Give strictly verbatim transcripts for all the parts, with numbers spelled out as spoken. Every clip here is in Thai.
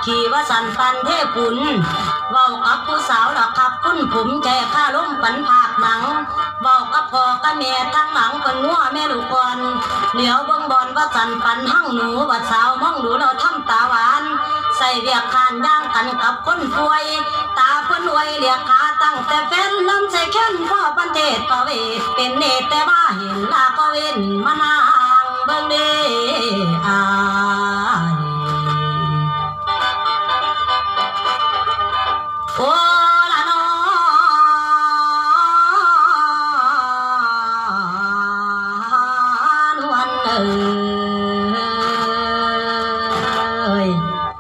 ขี่ว่าสันปันเทพุนเว้ากับผู้สาวหลักขับคุณผมใจข้าล้มปันผากหนังเว้ากับพ่อกับแม่ทั้งหลังเป็นงัวแม่ลูกก่อนเหลียวเบิ่งบอลว่าสันปันหั่งหนูว่าสาวมองดูเราทำตาหวานใส่เรียกขานย่างกันกับคนป่วยตาเพิ่นรวยเรียกขาตั้งแต่แฟนลำใส่แค้นพ่อปันเทศประเวทเป็นเนตแต่ว่าเห็นลาก็เว้นมานางเบิ่งเด้อายโอ้ละน้อนวลเอ้ย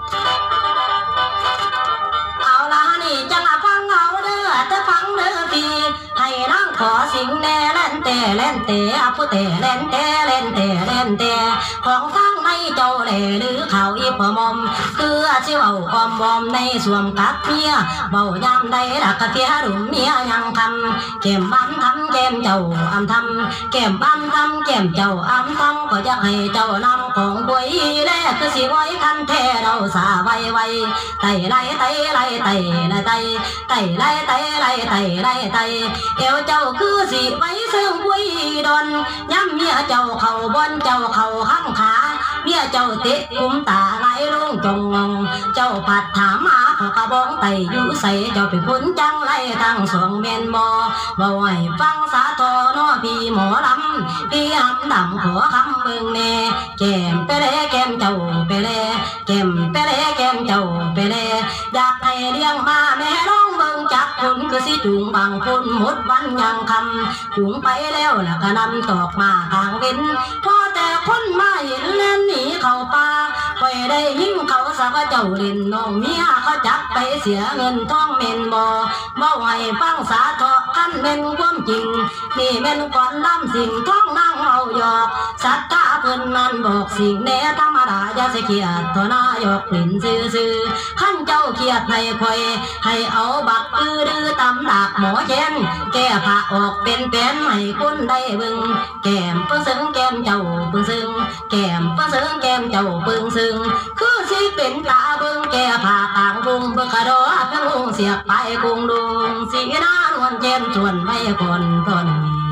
เอาละนี่จังละฟังเอาเด้อแต่ฟังเด้อพี่ให้นั่งขอสิ่งแน่เล่นแต่เล่นแต่ผู้แต่เล่นแต่เล่นแต่เล่นแต่ของทั้งในเจ้าแหล่หรือเขาอีพอมอมคือสิเว้าอมบอมในสวมกับเมียเว้ายามใดรักกะเทียดุมเมียยังทำเก็บบ้านทำเก็บเจ้าอำทำเก็บบ้านทำเก็บเจ้าอำทำก็อยากให้เจ้านำของบวยแลคือสิไว้คันแท้เราสาไวไวไต่ไล่ไต่ไล่ไต่ไล่ไต่ไต่ไล่ไต่ไล่ไต่ไล่ไต่เอวเจ้าคือสิไว้ซึ่งบวยดอนย้ำเมียเจ้าเข่าบนเจ้าเข่าข้างขาเมียเจ้าเตะกุมตาไหลลงจงเจ้าผัดถามหาขอกระบองไตอยู่ใส่เจ้าไปพ้นจังไรทั้งสองเมนบอบ่ไหวฟังสาทอนอพี่หมอลำพี่หำดำขอคำเบิ่งแน่แก้มเปเล่แก้มเจ้าเปเล่แก้มเปเล่แก้มเจ้าเปเล่อยากให้เลี้ยงมาแม่น้องเบิ่งจักคนคือสิจุงบางคนหมดวันยังคำจุงไปแล้วแล้วก็นำตอกมาทางเว้นพอแต่คนมาเห็นเล่นหนีเข้าป่าคอยได้ยิงเขาสักเจ้าเล่นน้องเมียเขาจับไปเสียเงินทองเม่นบ่เมาให้ฟังสาทอกันเป็นความจริงนี่เป็นก่อนลำสิ่งท้องนั่งเอาหยอกสัตตาเพิ่นนั้นบอกสิ่งแน่ธรรมดาอย่าสิเกียดตัวนายกลิ่นซื่อๆขั้นเจ้าเกียดให้คอยให้เอาบักอื้อดื้อตำดากหมอแค้นแก้ผ้าออกเป็นแป้นให้คนได้เบิ่งแก้มเพิ่งซึ้งแก้มเจ้าเพิ่งซึ้งแก้มเพิ่งซึ้งแก้มเจ้าเพิ่งซึ้งคือสิเป็นตาเบิ่งแก้ผ้าต่างวงเบิ่งกระโดดทั้งวงเสียบไปกรุงดงสีหน้านวลเจมชวนไม่คนทน